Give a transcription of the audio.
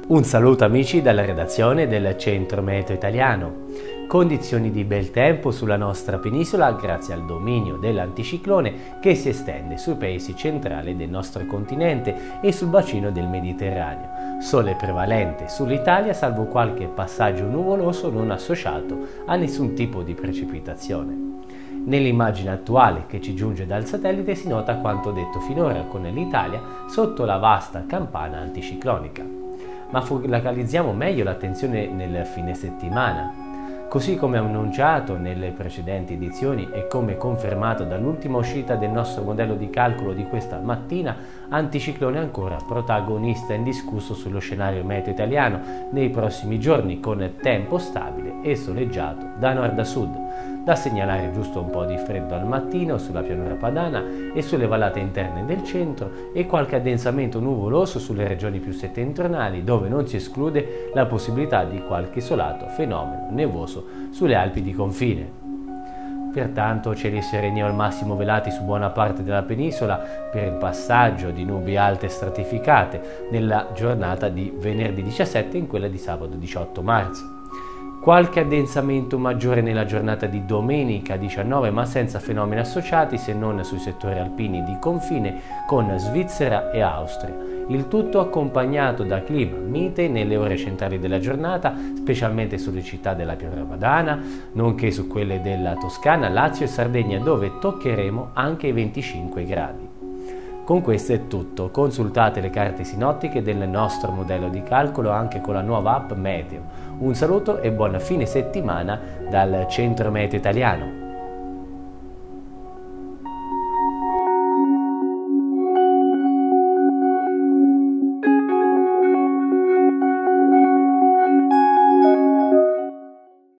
Un saluto amici dalla redazione del Centro Meteo Italiano. Condizioni di bel tempo sulla nostra penisola grazie al dominio dell'anticiclone che si estende sui paesi centrali del nostro continente e sul bacino del Mediterraneo. Sole prevalente sull'Italia salvo qualche passaggio nuvoloso non associato a nessun tipo di precipitazione. Nell'immagine attuale che ci giunge dal satellite si nota quanto detto finora con l'Italia sotto la vasta campana anticiclonica. Ma focalizziamo meglio l'attenzione nel fine settimana. Così come annunciato nelle precedenti edizioni e come confermato dall'ultima uscita del nostro modello di calcolo di questa mattina, anticiclone ancora protagonista indiscusso sullo scenario meteo italiano nei prossimi giorni con tempo stabile e soleggiato da nord a sud. Da segnalare giusto un po' di freddo al mattino sulla pianura padana e sulle vallate interne del centro e qualche addensamento nuvoloso sulle regioni più settentrionali dove non si esclude la possibilità di qualche isolato fenomeno nevoso sulle Alpi di confine. Pertanto cieli sereni al massimo velati su buona parte della penisola per il passaggio di nubi alte stratificate nella giornata di venerdì 17 e in quella di sabato 18 marzo. Qualche addensamento maggiore nella giornata di domenica 19 ma senza fenomeni associati se non sui settori alpini di confine con Svizzera e Austria. Il tutto accompagnato da clima mite nelle ore centrali della giornata, specialmente sulle città della pianura padana, nonché su quelle della Toscana, Lazio e Sardegna dove toccheremo anche i 25 gradi. Con questo è tutto, consultate le carte sinottiche del nostro modello di calcolo anche con la nuova app Meteo. Un saluto e buona fine settimana dal Centro Meteo Italiano.